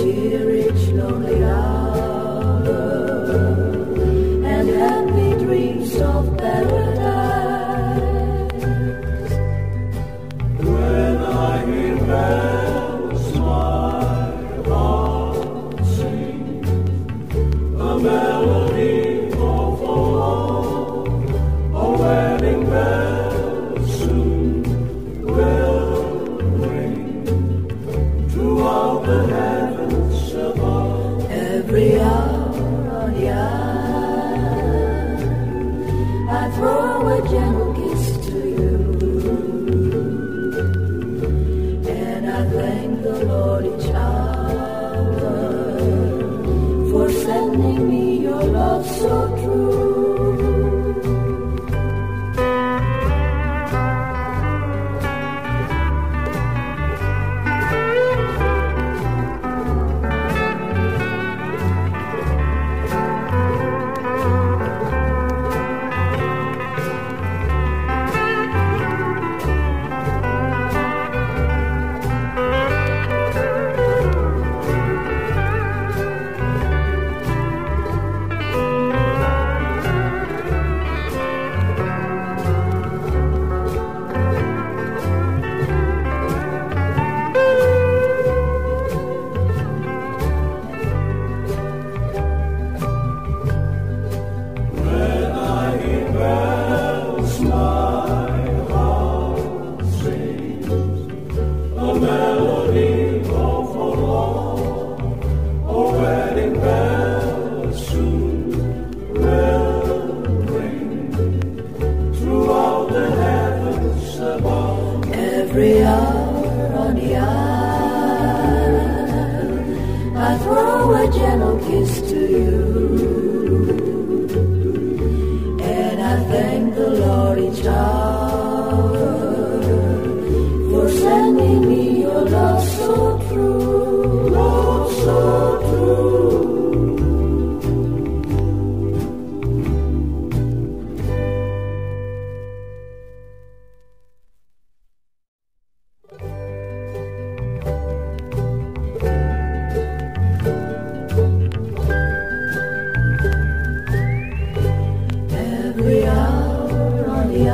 cheer each lonely hour, and happy dreams of paradise. When I hear bells, my heart sings a melody of love, a wedding bell soon will ring throughout the heavens above. Every hour on the eye, I throw a gentle kiss to you, and I thank the Lord each hour for sending me your love so true. Every hour on the aisle, I throw a gentle kiss to you, and I thank the Lord each hour for sending me your love so true, love so true. Every hour on the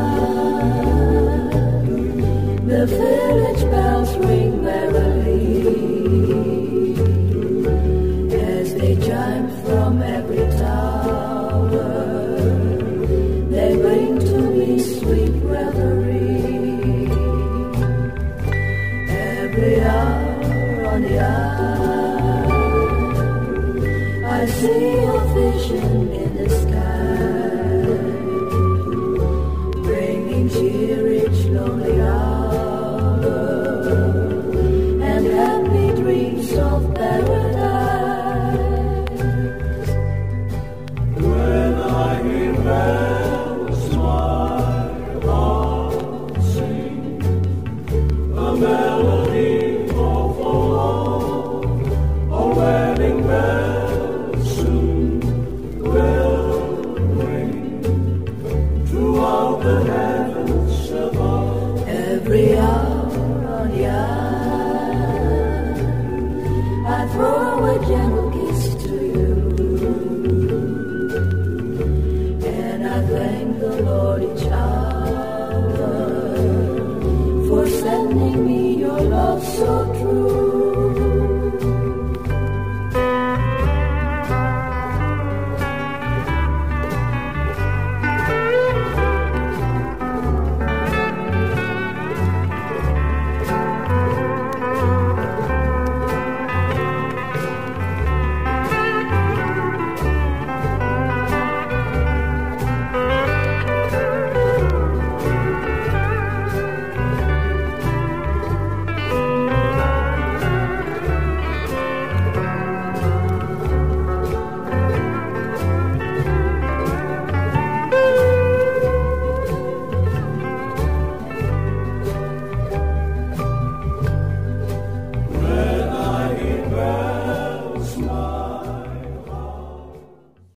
aisle, the village bells ring merrily as they chime from every tower. They bring to me sweet reverie. Every hour on the aisle, I see a vision